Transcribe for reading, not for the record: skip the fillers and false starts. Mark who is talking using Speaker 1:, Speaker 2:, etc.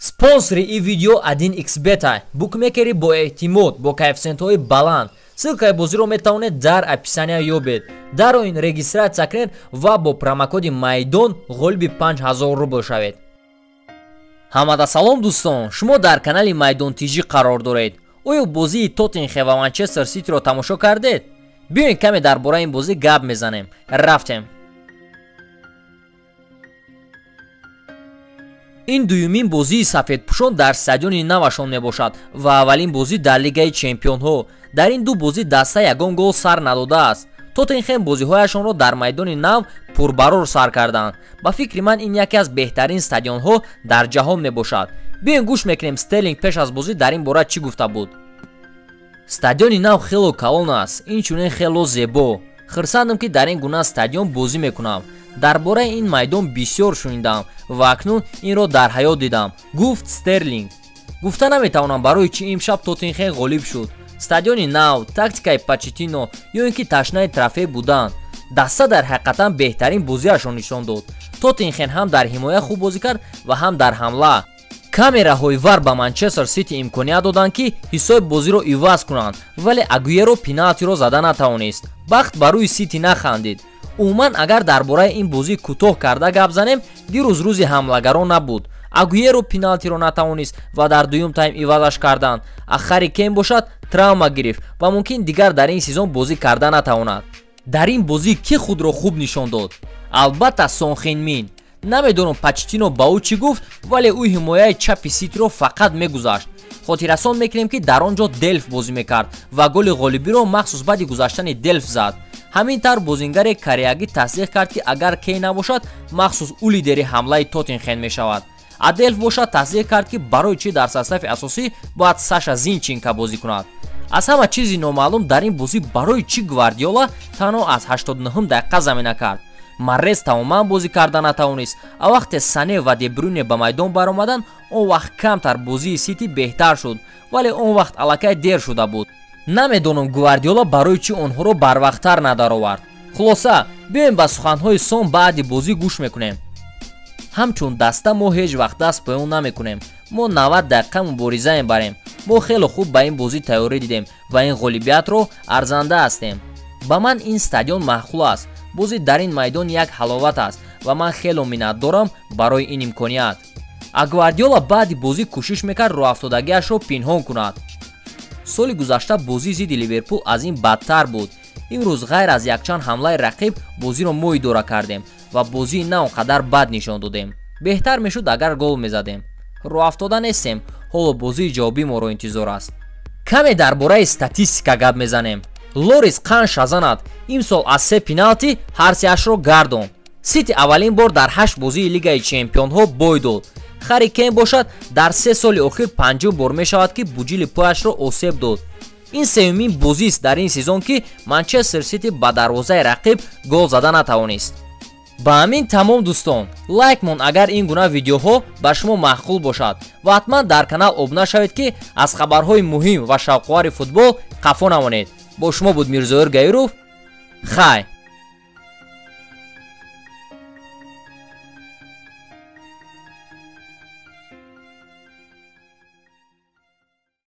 Speaker 1: Спонсори ин видео 1xbet букмекери бо эътимод бо коэффициентҳои баланд. Ссилкаи бозиро метавонед дар описания ёбед. Дар он регистратсия кунед ва бо промокоди майдон ғолиби 5000 рубл шавед. Ҳамада салом дӯстон, шумо дар канали Майдон тижи қарор доред. Оё бозии Тоттенхэм ва Манчестер Ситиро тамошо кардед? Биёед каме дар бораи ин бозӣ гап мезанем. Рафтем. ин дуюмин бозии сафедпӯшон дар стадиони навашон мебошад ва аввалин бозӣ дар Лигаи Чемпионҳо. Дар ин ду бозӣ даста ягон гол сар надодааст. Тоттенхэм бозиҳояшонро дар майдони нав пурбарор сар карданд. Ба фикри ман ин яке аз беҳтарин стадионҳо дар ҷаҳон мебошад. Биёед гӯш мекунем Стерлинг пеш аз бозӣ дар ин бора чӣ гуфта буд. Стадиони нав хело калон аст, инчунин хело зебо. Хирсандам ки дар ин гуна стадион бозӣ мекунам. дар бораи ин майдон бисёр шунидам ва акнун инро дар ҳаёт дидам, гуфт Стерлинг. Гуфта наметавонам барои чӣ имшаб Тоттенхэм ғолиб шуд. Стадиони нав, тактикаи Почетино ё ин ки ташнаи трофей буданд. Даста дар ҳақиқатан беҳтарин бозиашон нишон дод. Тоттенхэм ҳам дар ҳимоя хуб бозӣ кард ва ҳам дар ҳамла. Камераҳои вар ба Манчестер Сити имконият доданд ки ҳисоби бозиро иваз кунанд, вале Агуеро пеналтиро зада натавонист. Бахт ба рӯи Сити нахандид. Умуман агар дар бораи ин бозӣ кӯтоҳ карда гап занем, дирӯз рӯзи ҳамлагарон набуд. Агуеро пеналтиро натавонист ва дар дуюм тайм ивазаш карданд. Ахари Кейн бошад травма гирифт ва мумкин дигар дар ин сезон бозӣ карда натавонад. Дар ин бозӣ ки худро хуб нишон дод? Албатта Сон Хен-мин. Намедонам Почетино ба ӯ чӣ гуфт, вале ӯ ҳимояи чапи Ситиро фақат мегузашт. Хотиррасон мекунем ки дар он ҷо Делф бозӣ мекард ва голи ғолибиро махсус баъди гузаштани Делф зад. Ҳамин тавр бозингари кореягӣ тасдиқ кард ки агар Кейн набошад, махсус ӯ лидери ҳамлаи Тоттенхэм мешавад. Делф бошад тасдиқ кард ки барои чӣ дар состафи асосӣ бояд Саша Зинченко бозӣ кунад. Аз ҳама чизи номаълум дар ин бозӣ барои чӣ Гвардиола танҳо аз 89 дақиқа замина кард. Маррес тамоман бозӣ карда натавонист, а вақте Сане ва Де Брюйне ба майдон баромаданд, он вақт камтар бозии Сити беҳтар шуд, вале он вақт аллакай дер шуда буд. Намедонам Гвардиола барои чӣ онҳоро барвақттар надаровард. Хулоса, биёем ба суханҳои Сон баъди бозӣ гӯш мекунем. Ҳамчун даста мо ҳеҷ вақт даст поён намекунем. Мо 90 дақиқа мубориза мебарем. Мо хело хуб ба ин бозӣ тайёрӣ дидем ва ин ғолибиятро арзанда ҳастем. Ба ман ин стадион маъқул аст. Бозӣ дар ин майдон як ҳаловат аст ва ман хело миннатдорам барои ин имконият. Гвардиола баъди бозӣ кӯшиш мекард роҳафтодагиашро пинҳон кунад. Соли гузашта бозии зидди Ливерпул аз ин бадтар буд. Имрӯз ғайр аз якчанд ҳамлаи рақиб бозиро мо идора кардем ва бозии на он қадар бад нишон додем. Беҳтар мешуд агар гол мезадем. Роҳафтода нестем, ҳоло бозии иҷобӣ моро интизор аст. Каме дар бораи статистика гап мезанем. Лорис қанд шазанад, имсол аз 3 пеналти ҳар сеашро гардон. Сити аввалин бор дар 8 бозии Лигаи Чемпионҳо бой дод. Хари Кейн бошад дар 3 соли охир 50 бор мешавад ки буҷили пояшро осеб дод. ин сеюмин бозист дар ин сезон ки Манчестер Сити ба дарвозаи рақиб гол зада натавонист. Ба ҳамин тамом дӯстон, лайк мон агар ин гуна видеоҳо ба шумо маъқул бошад ва ҳатман дар канал обуна шавед ки аз хабарҳои муҳим ва шавқовари футбол қафо намонед. Бо шумо буд Мирзоир Гаиров. Хай.